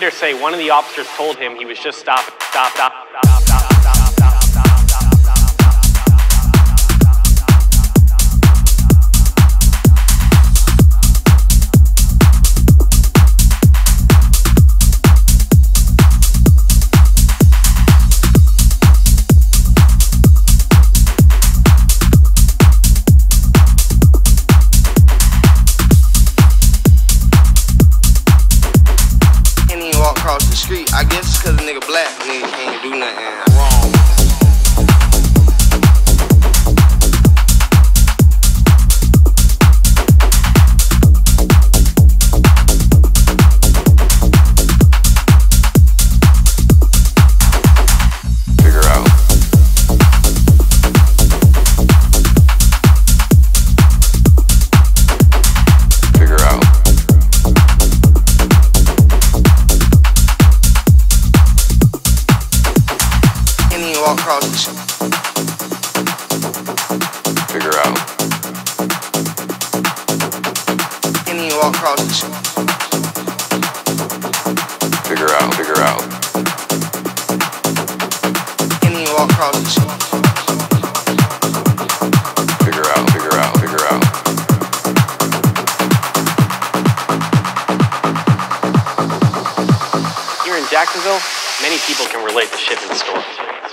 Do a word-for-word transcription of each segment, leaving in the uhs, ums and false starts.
later say one of the officers told him he was just stopping, stop, stop, stop, stop, stop. Across the street, I guess it's cause a nigga black, nigga can't do nothing wrong. Across the street. Figure out. Can you walk across the street? Figure out, figure out. Can you walk across the street? Figure out, figure out, figure out. Here in Jacksonville, many people can relate to shipping stores.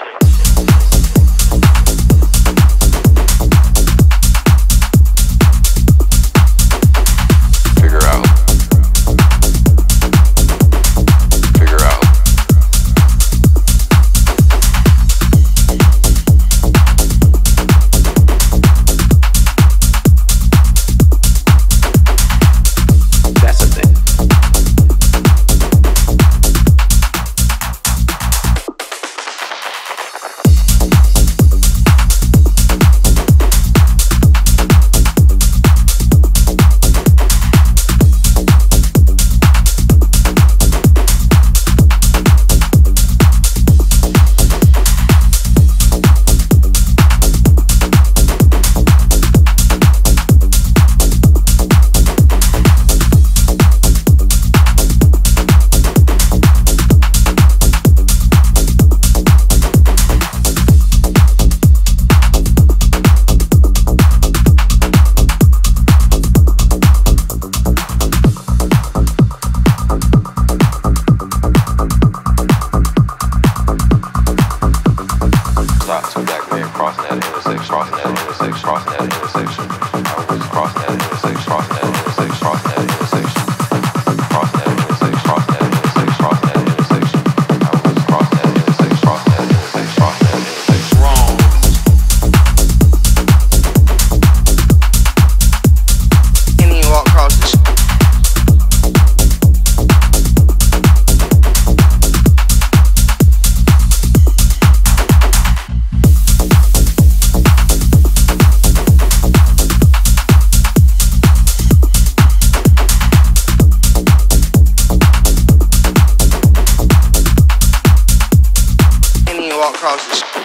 Across the street.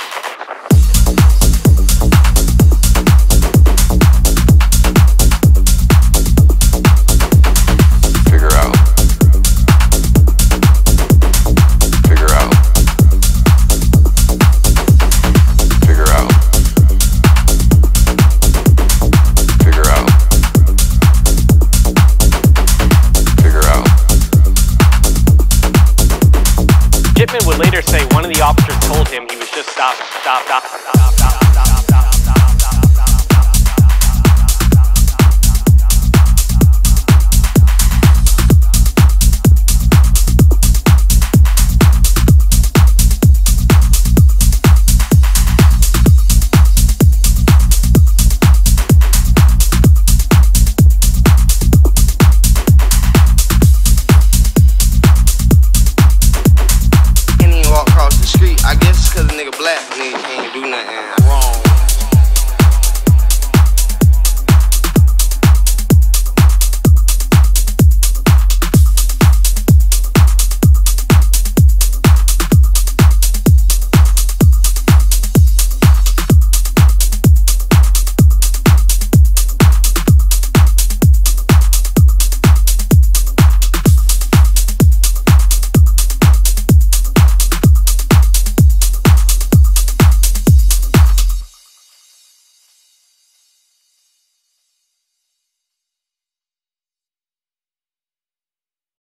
Figure out. Figure out. Figure out. Figure out. Figure out. Shipman would later say one of the officers told him he was just stopping, stop, stop, stop, stop, stop, stop, stop, stop, stop. Can you walk across the street? I guess it's cause a nigga black, nigga can't